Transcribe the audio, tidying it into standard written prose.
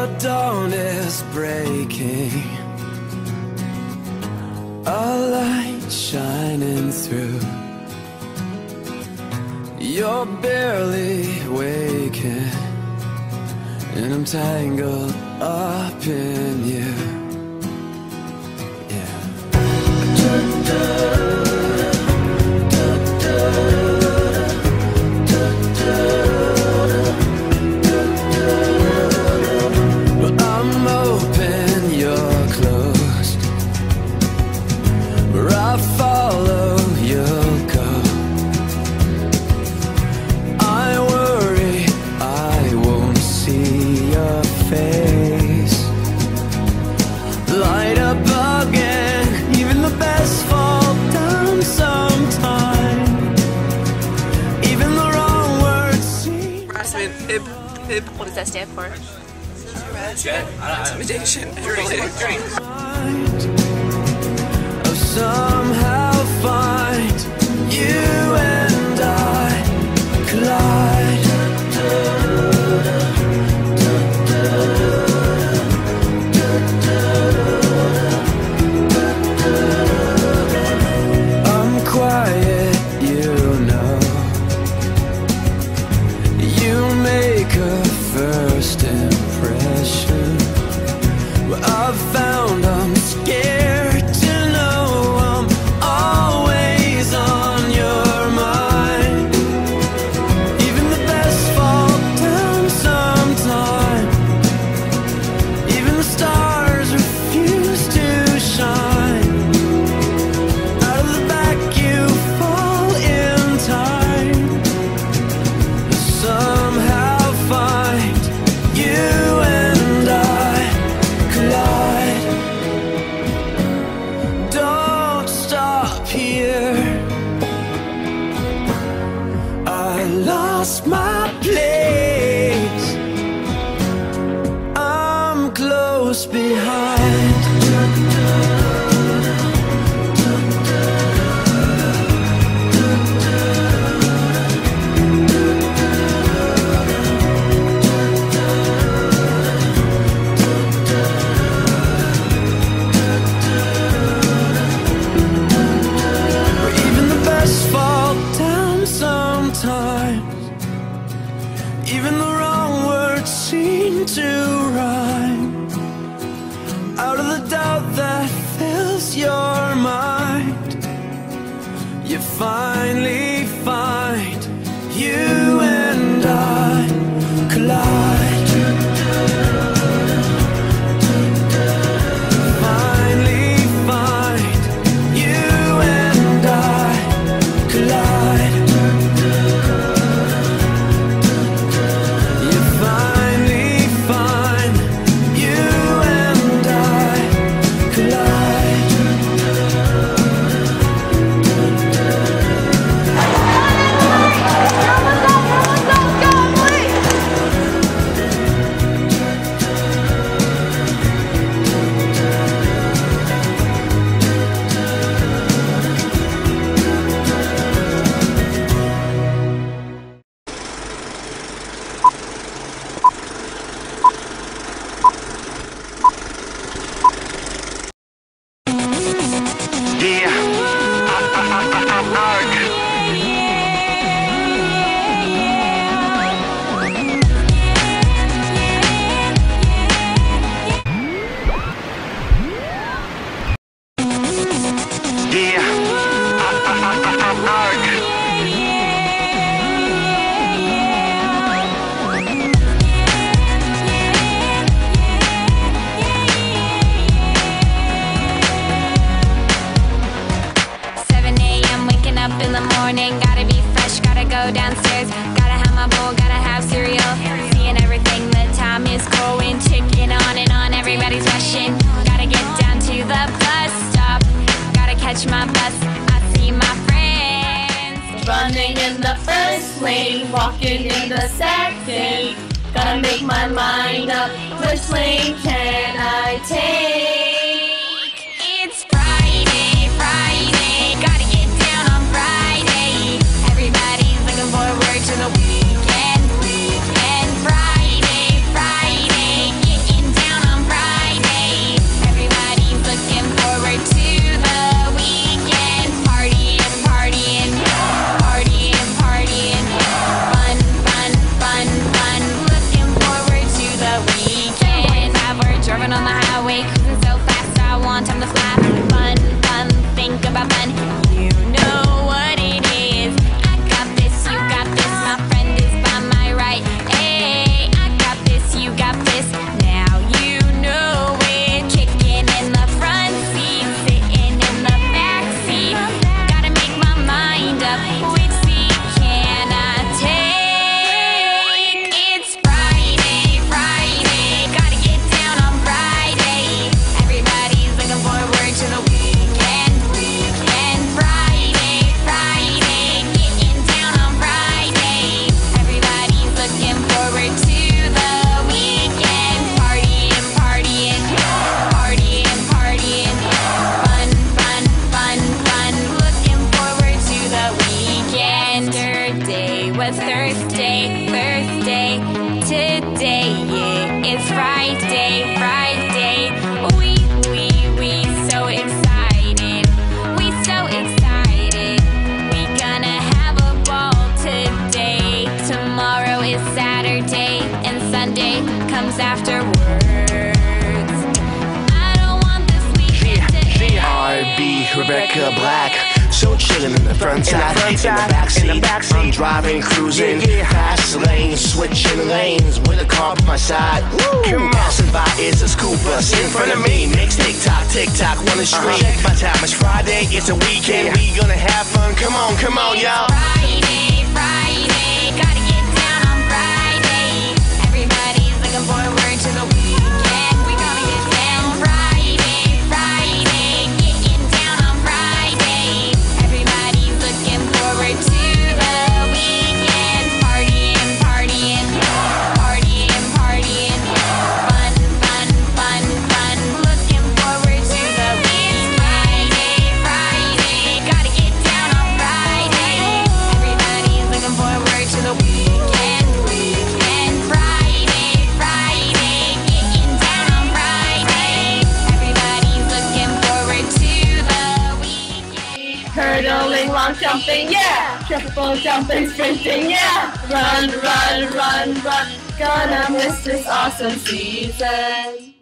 The dawn is breaking, a light shining through. You're barely waking, and I'm tangled up in you. Yeah. Well, I'm open, you're closed. Where I follow, you'll go. I worry I won't see your face. Light up again, even the best fall down sometime. Even the wrong words seem. What does that stand for? Intimidation. Drink. I'll somehow find you and I collide. I'm quiet, you know. You make a first impression. Well, I've found I'm scared to know I'm always on your mind. Even the best fall down sometime. Even the stars refuse to shine. Out of the back you fall in time. Somehow find you and I collide. Don't stop here. I lost my place. I'm close behind. Even the best fall down sometimes. Even the wrong words seem to rhyme. Out of the doubt that fills your mind, you finally find you and I collide. Finally find you and I collide. You finally find you and I collide. Downstairs, gotta have my bowl, gotta have cereal. Seeing everything, the time is going, ticking on and on. Everybody's rushing, gotta get down to the bus stop. Gotta catch my bus, I see my friends. Running in the first lane, walking in the second. Gotta make my mind up, which lane can I take? It's Friday, Friday, gotta get down on Friday. Everybody's looking forward to the weekend, weekend. Friday, Friday, getting was Thursday. Today, yeah, it's Friday. We so excited. We gonna have a ball today. Tomorrow is Saturday, and Sunday comes afterwards. I don't want this weekend to end. R&B, Rebecca Black. So chillin' in the front side, in the backseat, I'm driving, cruising, fast lane, switching lanes with a car by my side. Passing by is a school bus in front of me. Makes tick-tock, wanna scream. Check my time, it's Friday, it's a weekend. We gonna have fun, come on, y'all. Friday, gotta get down on Friday. Everybody's looking forward to the weekend. We gonna get down Friday, getting down on Friday. Everybody's looking forward to the weekend. Partying. Fun. Looking forward to the weekend. Friday, gotta get down on Friday. Everybody's looking forward to the weekend. Friday, getting down on Friday. Everybody's looking forward to the weekend. Hurdling, long jumping, yeah. Triple jumping, sprinting, yeah. Run. Gonna miss this awesome season.